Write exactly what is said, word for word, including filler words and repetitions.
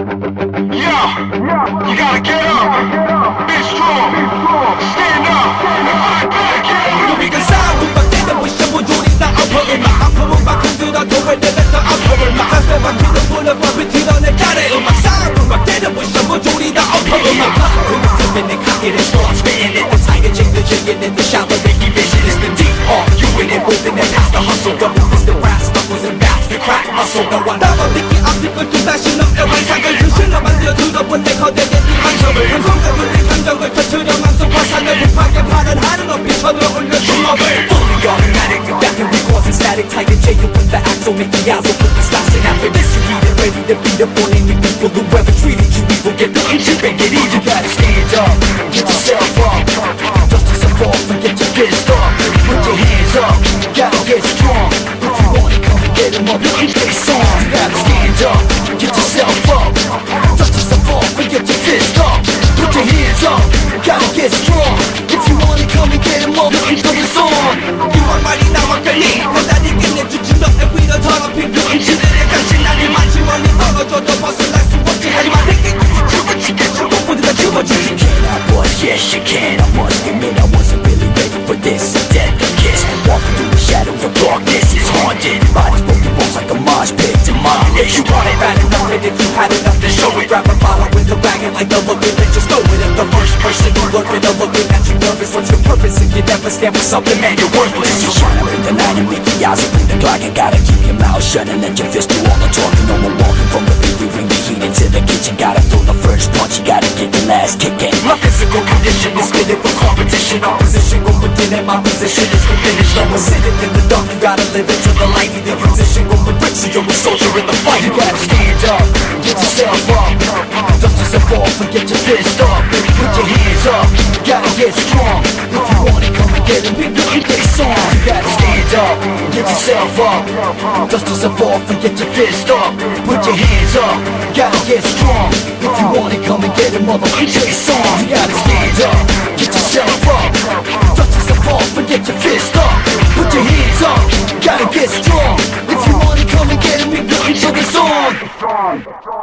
You gotta get up, be strong, stand up, and fight back. 우리가 싸움을 막 때려 부셔 우리 다 아픔을 막 아픔을 막 흔들어도 왜 내뱉어 아픔을 막 가슴에 박히는 불을 법을 드러내 가래 음악 싸움을 막 때려 부셔 우리 다 아픔을 막 그만 내 가게를 start spitting it. The tiger chain, the chicken in the shower, making vision is the deep R. You in it, moving it past the hustle. The move is the rap, snuffles and bats, the crack muscle. No one 나만 믿기 앞뒤 걸 또 다시 너의 환상을 주실러 만들어 들어본 내 거대한 네 한섬을 감성과 내 감정을 터트려 맘속 화산을 힙하게 파란 하늘 높이 쳐들어올려 주먹을 Fully automatic, back and causing static. Tiger J, you put the axle, make the eyes open the slash. And after this you heat it, ready to beat up on any people who ever treated you evil. Get the cheap and get easy. You gotta stand up, get yourself up, dust yourself off and get your fist up. Put your hands up, gotta get strong. If you want it, come and get them up, let me play songs. You gotta stand up, get yourself up, dust yourself off and get your fist up. Put your hands up, gotta get strong. If you want it, come and get them up, let me play a song. You are mighty, now I'm gonna 너다니게 내주지 너의 위로 더럽힌 그 음치들의 간신 아니 마지막에 떨어져도 벗어날 수 없지. 하지만 내게 죽을 지켜주고 모두 다 죽어주지. Can I boss? Yes you can. I must admit I wasn't really ready for this. A deadly kiss, walking through the shadows of darkness is haunted. Bodies broken bones like a mosh pit demolished. You want it bad enough, and if you had enough to show it, grab a bottle with a wagon like the looking and just throw it at the first person who looking or looking at you nervous. What's your purpose if you never stand for something, man? You're worthless. You shine up in the night and make the eyes open the clock. And gotta keep your mouth shut and let your fist do all the talking. No more walking from the beat, we bring the heat into the kitchen. Gotta throw the first punch, you gotta get the last kick in. My physical condition is fitted for competition. Opposition go within and my position is the finish. No one's sitting in the dark, you gotta live into the light. Either you position go with bricks or you're a soldier in the fight. You gotta stand up, get yourself up, dust yourself off and get your fist up. Put your hands up, gotta get strong. If you want it, come and get it, we play this song. You gotta stand up, get yourself up, dust yourself off and get your fist up. Put your hands up, gotta get strong. If you want it, come and get it, mother, we play this song. You gotta stand up, get yourself up, dust yourself off and get your fist up. Put your hands up, gotta get strong. If you want it, come and get it, we play this song.